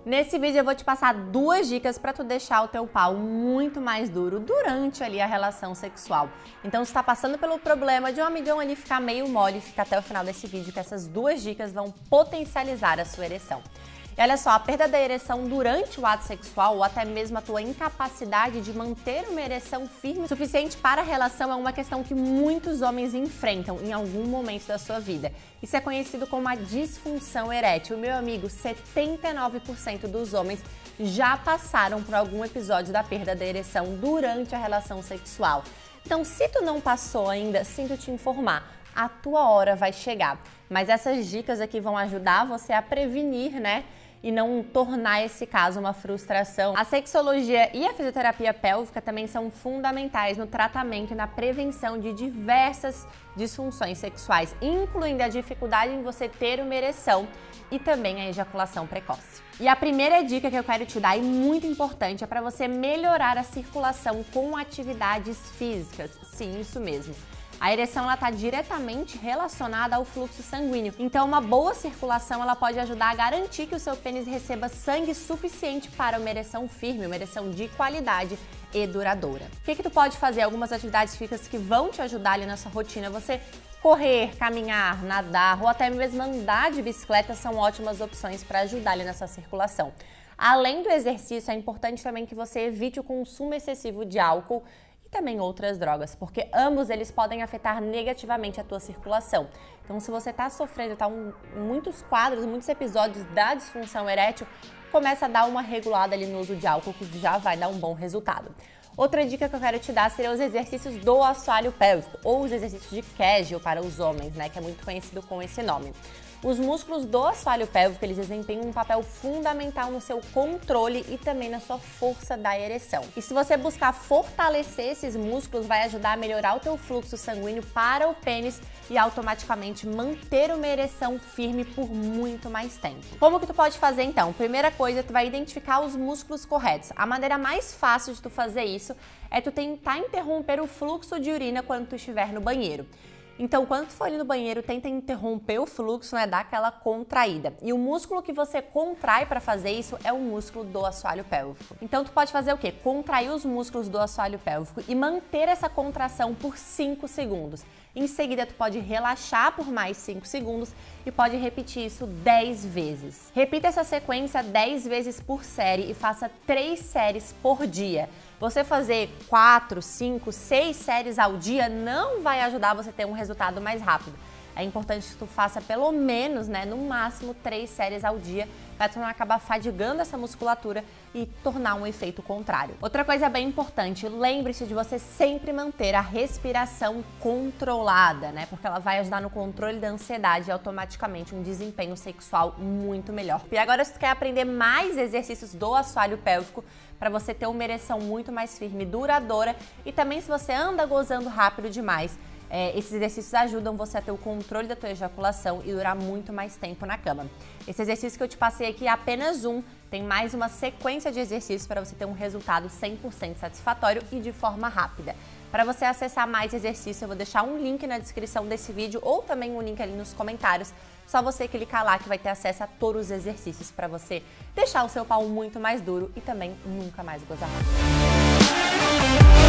Nesse vídeo eu vou te passar 2 dicas para tu deixar o teu pau muito mais duro durante ali a relação sexual. Então se tá passando pelo problema de um amigão ali ficar meio mole, fica até o final desse vídeo que essas 2 dicas vão potencializar a sua ereção. E olha só, a perda da ereção durante o ato sexual ou até mesmo a tua incapacidade de manter uma ereção firme o suficiente para a relação é uma questão que muitos homens enfrentam em algum momento da sua vida. Isso é conhecido como a disfunção erétil. Meu amigo, 79% dos homens já passaram por algum episódio da perda da ereção durante a relação sexual. Então, se tu não passou ainda, sinto te informar, a tua hora vai chegar. Mas essas dicas aqui vão ajudar você a prevenir, né? E não tornar esse caso uma frustração. A sexologia e a fisioterapia pélvica também são fundamentais no tratamento e na prevenção de diversas disfunções sexuais, incluindo a dificuldade em você ter uma ereção e também a ejaculação precoce. E a primeira dica que eu quero te dar, e muito importante, é para você melhorar a circulação com atividades físicas. Sim, isso mesmo. A ereção está diretamente relacionada ao fluxo sanguíneo, então uma boa circulação ela pode ajudar a garantir que o seu pênis receba sangue suficiente para uma ereção firme, uma ereção de qualidade e duradoura. O que tu pode fazer? Algumas atividades físicas que vão te ajudar ali na sua rotina, você correr, caminhar, nadar ou até mesmo andar de bicicleta são ótimas opções para ajudar ali na sua circulação. Além do exercício, é importante também que você evite o consumo excessivo de álcool e também outras drogas, porque ambos eles podem afetar negativamente a tua circulação. Então, se você está sofrendo, muitos quadros, muitos episódios da disfunção erétil, começa a dar uma regulada ali no uso de álcool, que já vai dar um bom resultado. Outra dica que eu quero te dar seriam os exercícios do assoalho pélvico, ou os exercícios de Kegel para os homens, né, que é muito conhecido com esse nome. Os músculos do assoalho pélvico, eles desempenham um papel fundamental no seu controle e também na sua força da ereção. E se você buscar fortalecer esses músculos, vai ajudar a melhorar o teu fluxo sanguíneo para o pênis e automaticamente manter uma ereção firme por muito mais tempo. Como que tu pode fazer então? Primeira coisa, tu vai identificar os músculos corretos. A maneira mais fácil de tu fazer isso é tu tentar interromper o fluxo de urina quando tu estiver no banheiro. Então, quando tu for ali no banheiro, tenta interromper o fluxo, né, dar aquela contraída. E o músculo que você contrai para fazer isso é o músculo do assoalho pélvico. Então, tu pode fazer o quê? Contrair os músculos do assoalho pélvico e manter essa contração por 5 segundos. Em seguida, tu pode relaxar por mais 5 segundos e pode repetir isso 10 vezes. Repita essa sequência 10 vezes por série e faça 3 séries por dia. Você fazer 4, 5, 6 séries ao dia não vai ajudar você a ter um resultado mais rápido. É importante que tu faça pelo menos, né, no máximo 3 séries ao dia, para tu não acabar fadigando essa musculatura e tornar um efeito contrário. Outra coisa bem importante, lembre-se de você sempre manter a respiração controlada, né, porque ela vai ajudar no controle da ansiedade e automaticamente um desempenho sexual muito melhor. E agora, se tu quer aprender mais exercícios do assoalho pélvico, para você ter uma ereção muito mais firme e duradoura, e também se você anda gozando rápido demais, esses exercícios ajudam você a ter o controle da tua ejaculação e durar muito mais tempo na cama. Esse exercício que eu te passei aqui é apenas um, tem mais uma sequência de exercícios para você ter um resultado 100% satisfatório e de forma rápida. Para você acessar mais exercícios, eu vou deixar um link na descrição desse vídeo ou também um link ali nos comentários. Só você clicar lá que vai ter acesso a todos os exercícios para você deixar o seu pau muito mais duro e também nunca mais gozar.